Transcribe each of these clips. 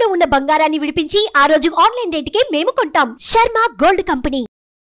తాకట్టులో ఉన్న బంగారాన్ని విడిపించి ఆ రోజు ఆన్లైన్ రేటుకే మేము కొంటాం. Sharma gold company.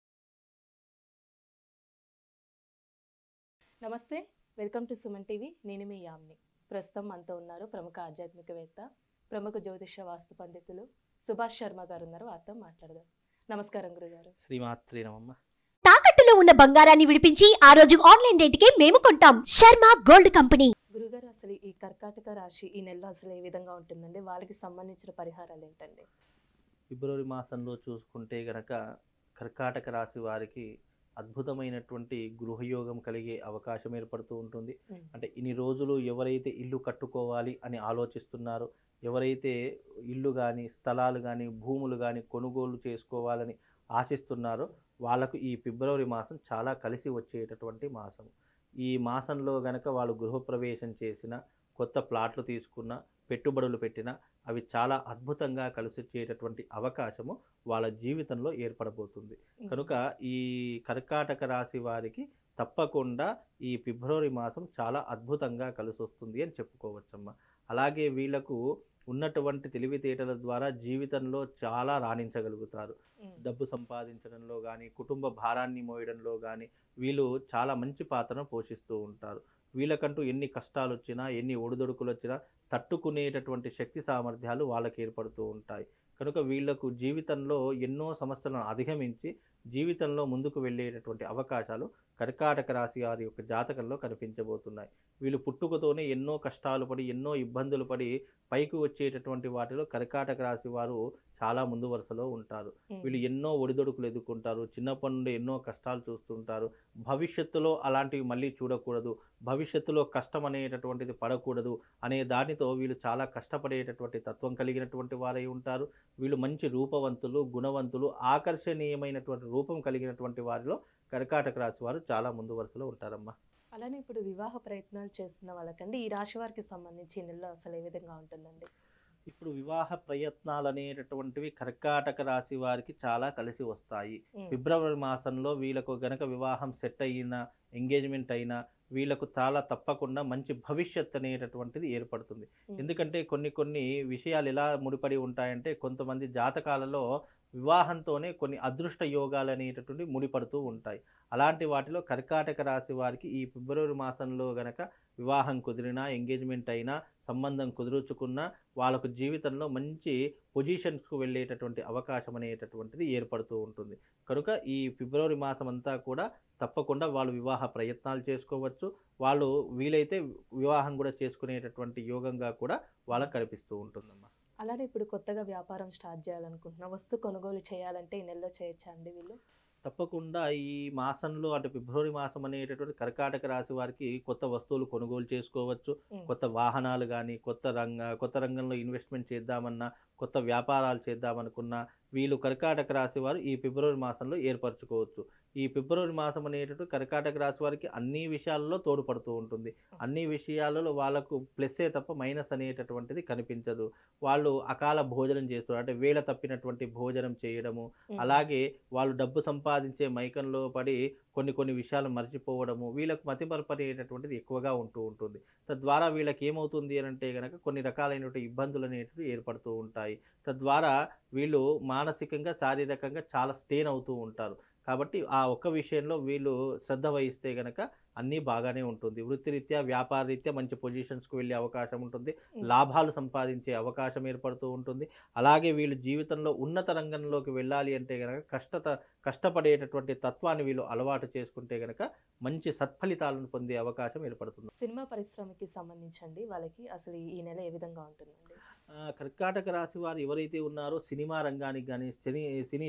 నమస్తే, వెల్కమ్ టు సుమన్ టీవీ. నేను మీ యామ్ని. ప్రస్తుతం మనతో ఉన్నారు ప్రముఖ ఆధ్యాత్మికవేత్త, ప్రముఖ జ్యోతిష వాస్తు పండితులు సుభాష్ శర్మ గారు ఉన్నారు. వారితో మాట్లాడదాం. నమస్కారం గురుగారు. శ్రీమాత్రి నమమ్మ. తాకట్టులో ఉన్న బంగారాన్ని విడిపించి ఆ రోజు ఆన్లైన్ రేటుకే మేము కొంటాం. Sharma gold company. గురుగారు, అసలు ఈ కర్కాటక రాశి ఈ నెలలో అసలు ఏ విధంగా ఉంటుందండి? వాళ్ళకి సంబంధించిన పరిహారాలు ఏంటండి? ఫిబ్రవరి మాసంలో చూసుకుంటే గనక కర్కాటక రాశి వారికి అద్భుతమైనటువంటి గృహయోగం కలిగే అవకాశం ఏర్పడుతూ ఉంటుంది. అంటే ఇన్ని రోజులు ఎవరైతే ఇల్లు కట్టుకోవాలి అని ఆలోచిస్తున్నారో, ఎవరైతే ఇల్లు కానీ స్థలాలు కానీ భూములు కానీ కొనుగోలు చేసుకోవాలని ఆశిస్తున్నారో వాళ్ళకు ఈ ఫిబ్రవరి మాసం చాలా కలిసి వచ్చేటటువంటి మాసం. ఈ మాసంలో గనక వాళ్ళు గృహప్రవేశం చేసిన, కొత్త ప్లాట్లు తీసుకున్న, పెట్టుబడులు పెట్టిన అవి చాలా అద్భుతంగా కలిసి వచ్చేటటువంటి అవకాశము వాళ్ళ జీవితంలో ఏర్పడబోతుంది. కనుక ఈ కర్కాటక రాశి వారికి తప్పకుండా ఈ ఫిబ్రవరి మాసం చాలా అద్భుతంగా కలిసి వస్తుంది అని చెప్పుకోవచ్చమ్మా. అలాగే వీళ్ళకు ఉన్నటువంటి తెలివితేటల ద్వారా జీవితంలో చాలా రాణించగలుగుతారు. డబ్బు సంపాదించడంలో కానీ, కుటుంబ భారాన్ని మోయడంలో కానీ వీళ్ళు చాలా మంచి పాత్రను పోషిస్తూ ఉంటారు. వీళ్ళకంటూ ఎన్ని కష్టాలు వచ్చినా, ఎన్ని ఒడిదొడుకులు వచ్చినా తట్టుకునేటటువంటి శక్తి సామర్థ్యాలు వాళ్ళకి ఏర్పడుతూ ఉంటాయి. కనుక వీళ్లకు జీవితంలో ఎన్నో సమస్యలను అధిగమించి జీవితంలో ముందుకు వెళ్ళేటటువంటి అవకాశాలు కర్కాటక రాశి వారి యొక్క జాతకంలో కనిపించబోతున్నాయి. వీళ్ళు పుట్టుకతోనే ఎన్నో కష్టాలు పడి, ఎన్నో ఇబ్బందులు పడి పైకి వచ్చేటటువంటి వాటిలో కర్కాటక రాశి వారు చాలా ముందు వరుసలో ఉంటారు. వీళ్ళు ఎన్నో ఒడిదొడుకులు ఎదుర్కొంటారు. చిన్నప్పటి నుండి ఎన్నో కష్టాలు చూస్తుంటారు. భవిష్యత్తులో అలాంటివి మళ్ళీ చూడకూడదు, భవిష్యత్తులో కష్టం అనేటటువంటిది పడకూడదు అనే దానితో వీళ్ళు చాలా కష్టపడేటటువంటి తత్వం కలిగినటువంటి వారై ఉంటారు. వీళ్ళు మంచి రూపవంతులు, గుణవంతులు, ఆకర్షణీయమైనటువంటి రూపం కలిగినటువంటి వారిలో కర్కాటక రాశి వారు చాలా ముందు వరుసలో ఉంటారమ్మా. అలానే ఇప్పుడు వివాహ ప్రయత్నాలు చేస్తున్న వాళ్ళకండి ఈ రాశి వారికి సంబంధించి ఈ నెలలో అసలు ఏ విధంగా ఉంటుందండి? ఇప్పుడు వివాహ ప్రయత్నాలు అనేటటువంటివి కర్కాటక రాశి వారికి చాలా కలిసి వస్తాయి. ఫిబ్రవరి మాసంలో వీళ్ళకు గనక వివాహం సెట్ అయినా, ఎంగేజ్మెంట్ అయినా వీళ్ళకు చాలా తప్పకుండా మంచి భవిష్యత్ అనేటటువంటిది ఏర్పడుతుంది. ఎందుకంటే కొన్ని విషయాలు ఎలా ముడిపడి ఉంటాయంటే, కొంతమంది జాతకాలలో వివాహంతోనే కొన్ని అదృష్ట యోగాలు అనేటటువంటి ముడిపడుతూ ఉంటాయి. అలాంటి వాటిలో కర్కాటక రాశి వారికి ఈ ఫిబ్రవరి మాసంలో గనక వివాహం కుదిరినా, ఎంగేజ్మెంట్ అయినా, సంబంధం కుదుర్చుకున్నా వాళ్ళకు జీవితంలో మంచి పొజిషన్స్కు వెళ్ళేటటువంటి అవకాశం అనేటటువంటిది ఏర్పడుతూ ఉంటుంది. కనుక ఈ ఫిబ్రవరి మాసం అంతా కూడా తప్పకుండా వాళ్ళు వివాహ ప్రయత్నాలు చేసుకోవచ్చు. వాళ్ళు వీలైతే వివాహం కూడా చేసుకునేటటువంటి యోగంగా కూడా వాళ్ళకు కనిపిస్తూ ఉంటుందమ్మా. అలానే ఇప్పుడు కొత్తగా వ్యాపారం స్టార్ట్ చేయాలనుకుంటున్నా, వస్తు కొనుగోలు చేయాలంటే ఈ నెలలో చేయొచ్చా అండి వీళ్ళు? తప్పకుండా ఈ మాసంలో, అంటే ఫిబ్రవరి మాసం అనేటటువంటి కర్కాటక రాశి వారికి కొత్త వస్తువులు కొనుగోలు చేసుకోవచ్చు. కొత్త వాహనాలు కానీ, కొత్త రంగంలో ఇన్వెస్ట్మెంట్ చేద్దామన్నా, కొత్త వ్యాపారాలు చేద్దామనుకున్నా వీళ్ళు కర్కాటక రాశి వారు ఈ ఫిబ్రవరి మాసంలో ఏర్పరచుకోవచ్చు. ఈ ఫిబ్రవరి మాసం అనేటటువంటి కర్కాటక రాశి వారికి అన్ని విషయాలలో తోడ్పడుతూ ఉంటుంది. అన్ని విషయాలలో వాళ్ళకు ప్లస్సే తప్ప మైనస్ అనేటటువంటిది కనిపించదు. వాళ్ళు అకాల భోజనం చేస్తారు, అంటే వేళ తప్పినటువంటి భోజనం చేయడము, అలాగే వాళ్ళు డబ్బు సంపాదించే మైకంలో పడి కొన్ని విషయాలు మర్చిపోవడము, వీళ్ళకు మతిమరుపు అనేటటువంటిది ఎక్కువగా ఉంటూ ఉంటుంది. తద్వారా వీళ్ళకి ఏమవుతుంది అని అంటే కనుక కొన్ని రకాలైనటువంటి ఇబ్బందులు అనేటివి ఏర్పడుతూ ఉంటాయి. తద్వారా వీళ్ళు మానసికంగా, శారీరకంగా చాలా స్టెయిన్ అవుతూ ఉంటారు. కాబట్టి ఆ ఒక్క విషయంలో వీళ్ళు శ్రద్ధ వహిస్తే గనక అన్నీ బాగానే ఉంటుంది. వృత్తిరీత్యా, వ్యాపార రీత్యా మంచి పొజిషన్స్కు వెళ్ళే అవకాశం ఉంటుంది. లాభాలు సంపాదించే అవకాశం ఏర్పడుతూ ఉంటుంది. అలాగే వీళ్ళు జీవితంలో ఉన్నత రంగంలోకి వెళ్ళాలి అంటే కనుక కష్టపడేటటువంటి తత్వాన్ని వీళ్ళు అలవాటు చేసుకుంటే కనుక మంచి సత్ఫలితాలను పొందే అవకాశం ఏర్పడుతుంది. సినిమా పరిశ్రమకి సంబంధించండి వాళ్ళకి అసలు ఈ నెల ఏ విధంగా ఉంటుందండి? కర్కాటక రాశి వారు ఎవరైతే ఉన్నారో సినిమా రంగానికి కానీ, సినీ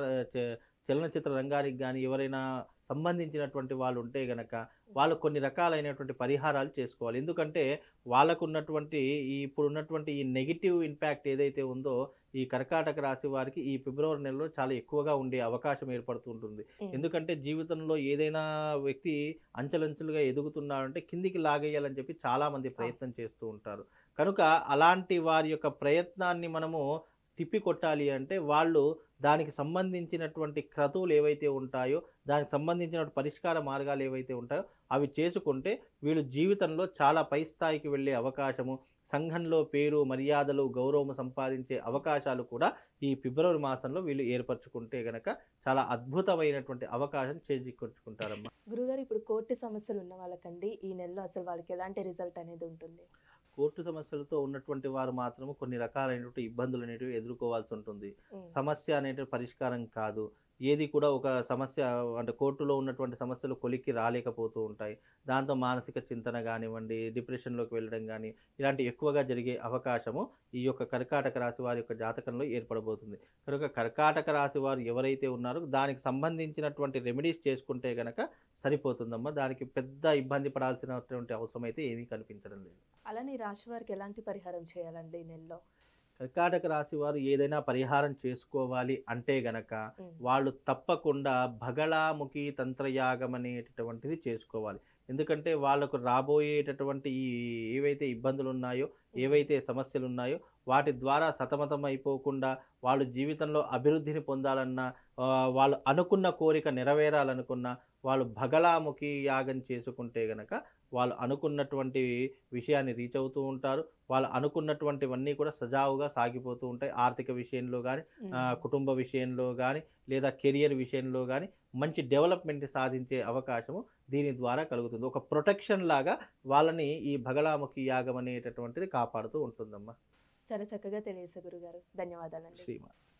చలనచిత్ర రంగానికి కానీ ఎవరైనా సంబంధించినటువంటి వాళ్ళు ఉంటే గనక వాళ్ళు కొన్ని రకాలైనటువంటి పరిహారాలు చేసుకోవాలి. ఎందుకంటే వాళ్ళకు ఉన్నటువంటి ఇప్పుడున్నటువంటి ఈ నెగిటివ్ ఇంపాక్ట్ ఏదైతే ఉందో ఈ కర్కాటక రాశి వారికి ఈ ఫిబ్రవరి నెలలో చాలా ఎక్కువగా ఉండే అవకాశం ఏర్పడుతుంటుంది. ఎందుకంటే జీవితంలో ఏదైనా వ్యక్తి అంచెలంచెలుగా ఎదుగుతున్నాడంటే కిందికి లాగేయాలని చెప్పి చాలామంది ప్రయత్నం చేస్తూ ఉంటారు. కనుక అలాంటి వారి యొక్క ప్రయత్నాన్ని మనము తిప్పికొట్టాలి అంటే వాళ్ళు దానికి సంబంధించినటువంటి క్రతువులు ఏవైతే ఉంటాయో, దానికి సంబంధించిన పరిష్కార మార్గాలు ఏవైతే ఉంటాయో అవి చేసుకుంటే వీళ్ళు జీవితంలో చాలా పై స్థాయికి వెళ్ళే అవకాశము, సంఘంలో పేరు మర్యాదలు గౌరవం సంపాదించే అవకాశాలు కూడా ఈ ఫిబ్రవరి మాసంలో వీళ్ళు ఏర్పరచుకుంటే గనక చాలా అద్భుతమైనటువంటి అవకాశం చేజిక్కొచ్చుకుంటారమ్మా. గురుగారు, ఇప్పుడు కోర్టు సమస్యలు ఉన్న వాళ్ళకండి ఈ నెలలో అసలు వాళ్ళకి ఎలాంటి రిజల్ట్ అనేది ఉంటుంది? కోర్టు సమస్యలతో ఉన్నటువంటి వారు మాత్రము కొన్ని రకాలైనటువంటి ఇబ్బందులు అనేటివి ఎదుర్కోవాల్సి ఉంటుంది. సమస్య అనేటువంటి పరిష్కారం కాదు. ఏది కూడా ఒక సమస్య అంటే కోర్టులో ఉన్నటువంటి సమస్యలు కొలిక్కి రాలేకపోతూ ఉంటాయి. దాంతో మానసిక చింతన కానివ్వండి, డిప్రెషన్లోకి వెళ్ళడం కానీ ఇలాంటి ఎక్కువగా జరిగే అవకాశము ఈ యొక్క కర్కాటక రాశి వారి యొక్క జాతకంలో ఏర్పడబోతుంది. కనుక కర్కాటక రాశి వారు ఎవరైతే ఉన్నారో దానికి సంబంధించినటువంటి రెమెడీస్ చేసుకుంటే గనక సరిపోతుందమ్మా. దానికి పెద్ద ఇబ్బంది పడాల్సినటువంటి అవసరం అయితే ఏమీ కనిపించడం లేదు. అలానే ఈ రాశి వారికి ఎలాంటి పరిహారం చేయాలండి ఈ నెలలో? కర్కాటక రాశి వారు ఏదైనా పరిహారం చేసుకోవాలి అంటే గనక వాళ్ళు తప్పకుండా భగళాముఖి తంత్రయాగం అనేటటువంటిది చేసుకోవాలి. ఎందుకంటే వాళ్ళకు రాబోయేటటువంటి ఏవైతే ఇబ్బందులు ఉన్నాయో, ఏవైతే సమస్యలు ఉన్నాయో వాటి ద్వారా సతమతం అయిపోకుండా వాళ్ళు జీవితంలో అభివృద్ధిని పొందాలన్నా, వాళ్ళు అనుకున్న కోరిక నెరవేరాలనుకున్నా వాళ్ళు భగళాముఖి యాగం చేసుకుంటే గనక వాళ్ళు అనుకున్నటువంటి విషయాన్ని రీచ్ అవుతూ ఉంటారు. వాళ్ళు అనుకున్నటువంటివన్నీ కూడా సజావుగా సాగిపోతూ ఉంటాయి. ఆర్థిక విషయంలో కానీ, కుటుంబ విషయంలో కానీ, లేదా కెరియర్ విషయంలో కానీ మంచి డెవలప్మెంట్ సాధించే అవకాశము దీని ద్వారా కలుగుతుంది. ఒక ప్రొటెక్షన్ లాగా వాళ్ళని ఈ భగళాముఖి యాగం అనేటటువంటిది కాపాడుతూ ఉంటుందమ్మా. చాలా చక్కగా తెలియజేశారు గురుగారు. ధన్యవాదాలండి. శ్రీమాన్.